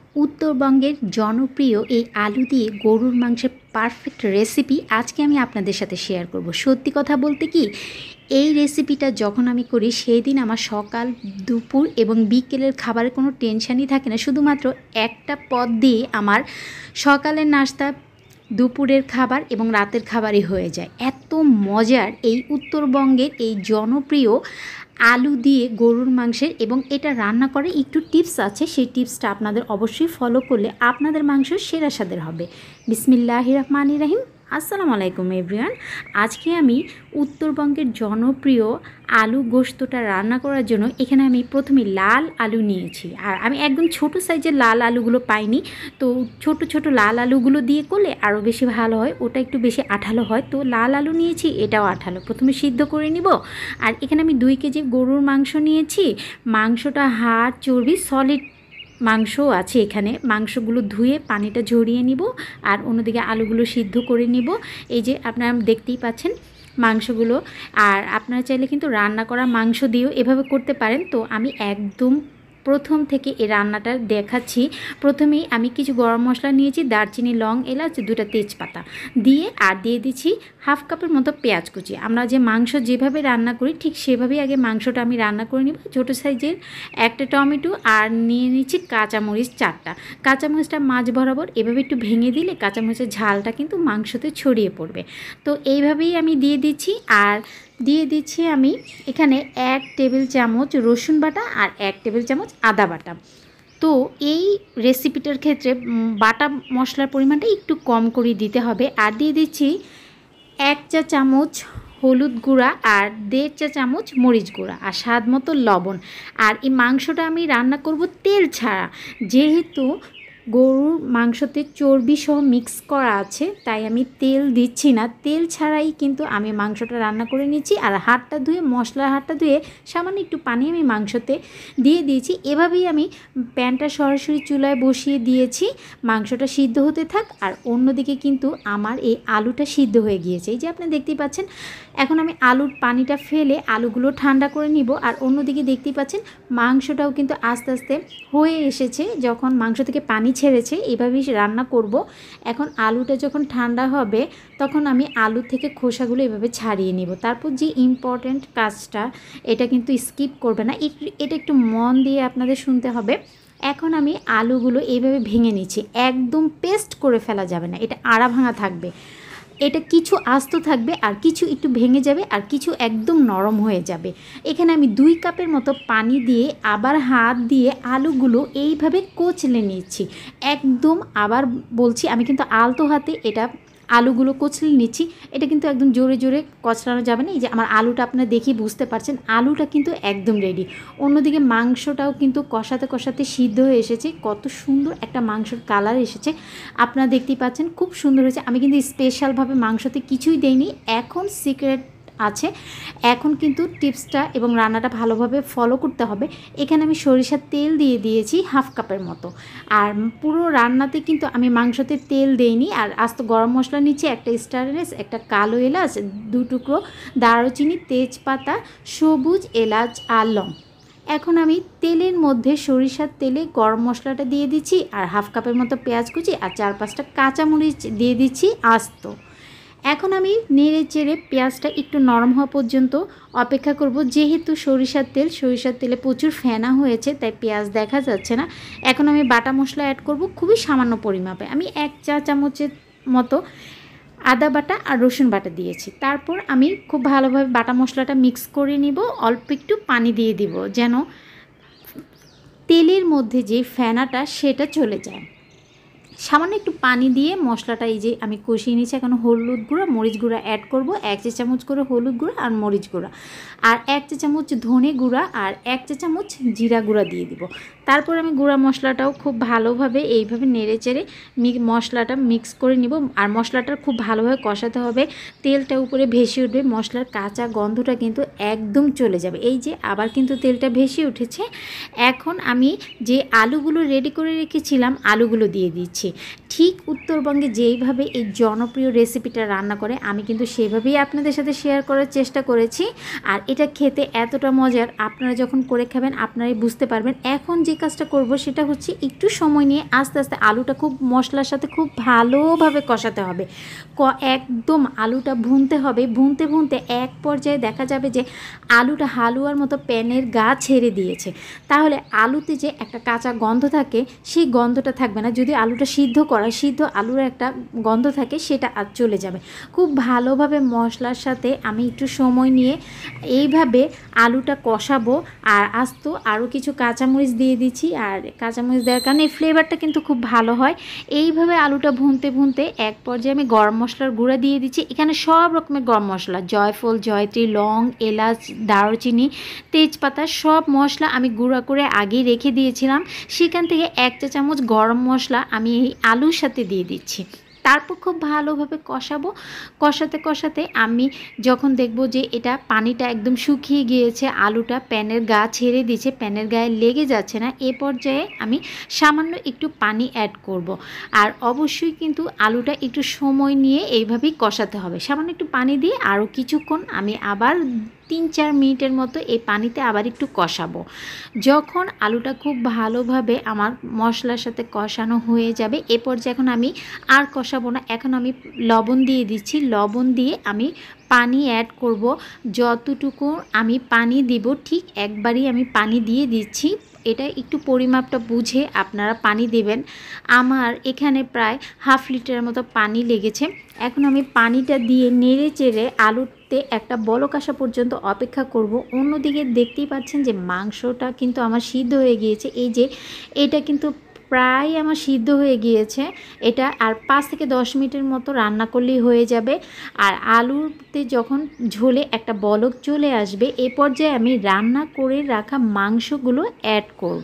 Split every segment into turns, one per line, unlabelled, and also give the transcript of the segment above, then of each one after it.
উত্তরবঙ্গের জনপ্রিয় এই আলু দিয়ে গরুর মাংসের পারফেক্ট রেসিপি আজকে আমি আপনাদের সাথে শেয়ার করব। সত্যি কথা বলতে কি, এই রেসিপিটা যখন আমি করি সেই দিন আমার সকাল, দুপুর এবং বিকেলের খাবারের কোনো টেনশানই থাকে না। শুধুমাত্র একটা পদ দিয়ে আমার সকালের নাস্তা, দুপুরের খাবার এবং রাতের খাবারই হয়ে যায়। এত মজার এই উত্তরবঙ্গের এই জনপ্রিয় আলু দিয়ে গরুর মাংসের, এবং এটা রান্না করে একটু টিপস আছে, সেই টিপসটা আপনাদের অবশ্যই ফলো করলে আপনাদের মাংস সেরা স্বাদের হবে। বিসমিল্লাহির রহমানির রহিম। আসসালামু আলাইকুম এভরিওয়ান। আজকে আমি উত্তরবঙ্গের জনপ্রিয় আলু গোশতটা রান্না করার জন্য এখানে আমি প্রথমে লাল আলু নিয়েছি। আর আমি একদম ছোট সাইজের লাল আলুগুলো পাইনি, তো ছোট ছোট লাল আলুগুলো দিয়ে করলে আরও বেশি ভালো হয়, ওটা একটু বেশি আঠালো হয়। তো লাল আলু নিয়েছি, এটাও আঠালো, প্রথমে সিদ্ধ করে নিব। আর এখানে আমি 2 কেজি গরুর মাংস নিয়েছি। মাংসটা হাড় চর্বি সলিড মাংসও আছে এখানে। মাংসগুলো ধুয়ে পানিটা ঝরিয়ে নিব, আর অন্যদিকে আলুগুলো সিদ্ধ করে নিব। এই যে আপনারা দেখতেই পাচ্ছেন মাংসগুলো। আর আপনারা চাইলে কিন্তু রান্না করা মাংস দিয়েও এভাবে করতে পারেন। তো আমি একদম প্রথম থেকে এই রান্নাটা দেখাচ্ছি। প্রথমেই আমি কিছু গরম মশলা নিয়েছি, দারচিনি, লং, এলাচ, 2টা তেজপাতা দিয়ে দিচ্ছি 1/2 কাপের মতো পেঁয়াজ কুচি। আমরা যে মাংস যেভাবে রান্না করি ঠিক সেভাবেই আগে মাংসটা আমি রান্না করে নিব। ছোটো সাইজের একটা টমেটো, আর নিয়ে নিচ্ছি কাঁচামরিচ 4টা। কাঁচামরিচটা মাঝ বরাবর এভাবে একটু ভেঙে দিলে কাঁচামরিচের ঝালটা কিন্তু মাংসতে ছড়িয়ে পড়বে। তো এইভাবেই আমি দিয়ে দিচ্ছি। আর দিয়ে দিচ্ছি আমি এখানে 1 টেবিল চামচ রসুন বাটা আর 1 টেবিল চামচ আদা বাটা। তো এই রেসিপিটার ক্ষেত্রে বাটা মশলার পরিমাণটা একটু কম করে দিতে হবে। আর দিয়ে দিচ্ছি 1 চা চামচ হলুদ গুঁড়া আর 1.5 চা চামচ মরিচ গুঁড়া আর স্বাদ মতো লবণ। আর এই মাংসটা আমি রান্না করব তেল ছাড়া, যেহেতু গরুর মাংসতে চর্বি সহ মিক্স করা আছে, তাই আমি তেল দিচ্ছি না। তেল ছাড়াই কিন্তু আমি মাংসটা রান্না করে নিচ্ছি। আর হাতটা ধুয়ে, মশলার হাতটা ধুয়ে সামান্য একটু পানি আমি মাংসতে দিয়ে দিয়েছি। এভাবেই আমি প্যানটা সরাসরি চুলায় বসিয়ে দিয়েছি, মাংসটা সিদ্ধ হতে থাক। আর অন্যদিকে কিন্তু আমার এই আলুটা সিদ্ধ হয়ে গিয়েছে, এই যে আপনি দেখতেই পাচ্ছেন। এখন আমি আলুর পানিটা ফেলে আলুগুলো ঠান্ডা করে নিব। আর অন্যদিকে দেখতেই পাচ্ছেন মাংসটাও কিন্তু আস্তে আস্তে হয়ে এসেছে। যখন মাংস থেকে পানি ছেড়েছে, এভাবেই রান্না করব। এখন আলুটা যখন ঠান্ডা হবে তখন আমি আলু থেকে খোসাগুলো এভাবে ছাড়িয়ে নিব। তারপর যে ইম্পর্ট্যান্ট কাজটা, এটা কিন্তু স্কিপ করবে না, এটা একটু মন দিয়ে আপনাদের শুনতে হবে। এখন আমি আলুগুলো এইভাবে ভেঙে নিচ্ছি, একদম পেস্ট করে ফেলা যাবে না, এটা আড়া ভাঙা থাকবে। এটা কিছু আস্ত থাকবে আর কিছু একটু ভেঙে যাবে আর কিছু একদম নরম হয়ে যাবে। এখানে আমি 2 কাপের মতো পানি দিয়ে আবার হাত দিয়ে আলুগুলো এইভাবে কচলে নিচ্ছি। একদম, আবার বলছি, আমি কিন্তু আলতো হাতে এটা আলুগুলো কচলে নিচ্ছি। এটা কিন্তু একদম জোরে জোরে কচলানো যাবে না। এই যে আমার আলুটা আপনারা দেখি বুঝতে পারছেন, আলুটা কিন্তু একদম রেডি। অন্যদিকে মাংসটাও কিন্তু কষাতে কষাতে সিদ্ধ হয়ে এসেছে। কত সুন্দর একটা মাংসের কালার এসেছে, আপনারা দেখতেই পাচ্ছেন, খুব সুন্দর হয়েছে। আমি কিন্তু স্পেশালভাবে মাংসতে কিছুই দেইনি। এখন সিক্রেট আছে, এখন কিন্তু টিপসটা এবং রান্নাটা ভালোভাবে ফলো করতে হবে। এখানে আমি সরিষার তেল দিয়ে দিয়েছি 1/2 কাপের মতো। আর পুরো রান্নাতে কিন্তু আমি মাংসতে তেল দেইনি। আর আস্ত গরম মশলা নিচ্ছি, একটা স্টার এলাচ, একটা কালো এলাচ, 2 টুকরো দারুচিনি, তেজপাতা, সবুজ এলাচ আর লং। এখন আমি তেলের মধ্যে, সরিষার তেলে গরম মশলাটা দিয়ে দিচ্ছি, আর 1/2 কাপের মতো পেঁয়াজ কুচি আর 4-5টা কাঁচামরিচ দিয়ে দিচ্ছি আস্ত। এখন আমি নেড়ে চেড়ে পেঁয়াজটা একটু নরম হওয়া পর্যন্ত অপেক্ষা করব। যেহেতু সরিষার তেলে প্রচুর ফেনা হয়েছে, তাই পেঁয়াজ দেখা যাচ্ছে না। এখন আমি বাটা মশলা অ্যাড করব খুবই সামান্য পরিমাপে। আমি 1 চা চামচের মতো আদা বাটা আর রসুন বাটা দিয়েছি। তারপর আমি খুব ভালোভাবে বাটা মশলাটা মিক্স করে নিব। অল্প একটু পানি দিয়ে দিব, যেন তেলের মধ্যে যে ফেনাটা সেটা চলে যায়। সামান্য একটু পানি দিয়ে মশলাটা এই যে আমি কষিয়ে নিচ্ছি। এখন হলুদ গুঁড়া, মরিচ গুঁড়া অ্যাড করব, 1 চা চামচ করে হলুদ গুঁড়া আর মরিচ গুঁড়া, আর 1 চা চামচ ধনে গুঁড়া আর 1 চা চামচ জিরা গুঁড়া দিয়ে দিব। তারপর আমি গুঁড়া মশলাটাও খুব ভালোভাবে এইভাবে নেড়ে চেড়ে মশলাটা মিক্স করে নিব। আর মশলাটা খুব ভালোভাবে কষাতে হবে, তেলটা উপরে ভেসে উঠবে, মশলার কাঁচা গন্ধটা কিন্তু একদম চলে যাবে। এই যে আবার কিন্তু তেলটা ভেসে উঠেছে। এখন আমি যে আলুগুলো রেডি করে রেখেছিলাম আলুগুলো দিয়ে দিচ্ছি। ঠিক উত্তরবঙ্গে যেইভাবে এই জনপ্রিয় রেসিপিটা রান্না করে, আমি কিন্তু সেভাবেই আপনাদের সাথে শেয়ার করার চেষ্টা করেছি। আর এটা খেতে এতটা মজার, আপনারা যখন করে খাবেন আপনারাই বুঝতে পারবেন। এখন যে কাজটা করব সেটা হচ্ছে একটু সময় নিয়ে আস্তে আস্তে আলুটা খুব মশলার সাথে খুব ভালোভাবে কষাতে হবে। একদম আলুটা ভুনতে হবে, ভুনতে ভুনতে এক পর্যায়ে দেখা যাবে যে আলুটা হালুয়ার মতো প্যানের গা ছেড়ে দিয়েছে। তাহলে আলুতে যে একটা কাঁচা গন্ধ থাকে সেই গন্ধটা থাকবে না। যদি আলুটা সিদ্ধ আলুর একটা গন্ধ থাকে সেটা আর চলে যাবে। খুব ভালোভাবে মশলার সাথে আমি একটু সময় নিয়ে এইভাবে আলুটা কষাবো। আর আস্ত আরও কিছু কাঁচামরিচ দিয়ে দিচ্ছি, আর কাঁচামরিচ দেওয়ার কারণে এই ফ্লেভারটা কিন্তু খুব ভালো হয়। এইভাবে আলুটা ভুনতে ভুনতে এক পর্যায়ে আমি গরম মশলার গুঁড়া দিয়ে দিচ্ছি। এখানে সব রকমের গরম মশলা, জয়ফল, জয়ত্রী, লং, এলাচ, দারুচিনি, তেজপাতা সব মশলা আমি গুঁড়া করে আগেই রেখে দিয়েছিলাম। সেখান থেকে 1 চা চামচ গরম মশলা আমি এই আলুর সাথে দিয়ে দিচ্ছি। তারপর খুব ভালোভাবে কষাবো। কষাতে কষাতে আমি যখন দেখব যে এটা পানিটা একদম শুকিয়ে গিয়েছে, আলুটা প্যানের গা ছেড়ে দিয়েছে, প্যানের গায়ে লেগে যাচ্ছে না, এ পর্যায়ে আমি সামান্য একটু পানি অ্যাড করব। আর অবশ্যই কিন্তু আলুটা একটু সময় নিয়ে এইভাবেই কষাতে হবে। সামান্য একটু পানি দিয়ে আরও কিছুক্ষণ আমি আবার 3-4 মিনিটের মতো এই পানিতে আবার একটু কষাবো। যখন আলুটা খুব ভালোভাবে আমার মশলার সাথে কষানো হয়ে যাবে, এ পর্যায়ে এখন আমি আর কষাবো না, এখন আমি লবণ দিয়ে দিচ্ছি। লবণ দিয়ে আমি পানি অ্যাড করব। যতটুকু আমি পানি দিব ঠিক একবারই আমি পানি দিয়ে দিচ্ছি। এটা একটু পরিমাপটা বুঝে আপনারা পানি দেবেন। আমার এখানে প্রায় 1/2 লিটারের মতো পানি লেগেছে। এখন আমি পানিটা দিয়ে নেড়ে চেড়ে আলুতে একটা বলক আসা পর্যন্ত অপেক্ষা করব। অন্যদিকে দেখতেই পাচ্ছেন যে মাংসটা কিন্তু আমার সিদ্ধ হয়ে গিয়েছে। এই যে এটা কিন্তু প্রায় আমার সিদ্ধ হয়ে গিয়েছে। এটা আর 5 থেকে 10 মিনিটের মতো রান্না করলেই হয়ে যাবে। আর আলুতে যখন ঝোলে একটা বলক চলে আসবে, এ পর্যায়ে আমি রান্না করে রাখা মাংসগুলো অ্যাড করব।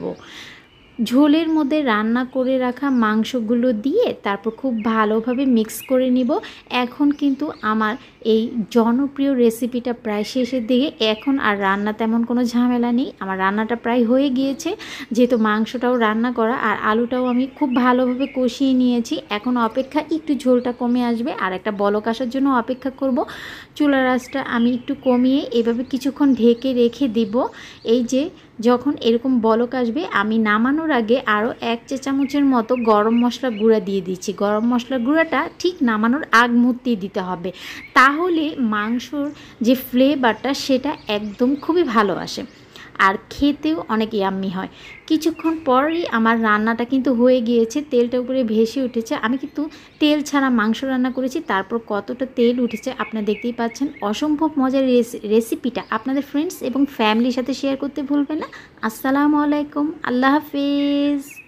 ঝোলের মধ্যে রান্না করে রাখা মাংসগুলো দিয়ে তারপর খুব ভালোভাবে মিক্স করে নিব। এখন কিন্তু আমার এই জনপ্রিয় রেসিপিটা প্রায় শেষের দিকে। এখন আর রান্না তেমন কোনো ঝামেলা নেই, আমার রান্নাটা প্রায় হয়ে গিয়েছে। যেহেতু মাংসটাও রান্না করা আর আলুটাও আমি খুব ভালোভাবে কষিয়ে নিয়েছি। এখন অপেক্ষা একটু ঝোলটা কমে আসবে আর একটা বলক আসার জন্য অপেক্ষা করব। চুলার আঁচটা আমি একটু কমিয়ে এভাবে কিছুক্ষণ ঢেকে রেখে দিব। এই যে যখন এরকম বলক আসবে, আমি নামানোর আগে আরও 1 চা চামচের মতো গরম মশলা গুঁড়া দিয়ে দিচ্ছি। গরম মশলার গুঁড়াটা ঠিক নামানোর আগ মুহূর্তেই দিতে হবে, তাহলে মাংসর যে ফ্লেভারটা সেটা একদম খুবই ভালো আসে আর খেতেও অনেক ইয়াম্মি হয়। কিছুক্ষণ পরই আমার রান্নাটা কিন্তু হয়ে গিয়েছে, তেলটা উপরে ভেসে উঠেছে। আমি কিন্তু তেল ছাড়া মাংস রান্না করেছি, তারপর কতটা তেল উঠেছে আপনারা দেখতেই পাচ্ছেন। অসম্ভব মজার রেসিপিটা আপনাদের ফ্রেন্ডস এবং ফ্যামিলির সাথে শেয়ার করতে ভুলবেন না। আসসালামু আলাইকুম, আল্লাহ হাফেজ।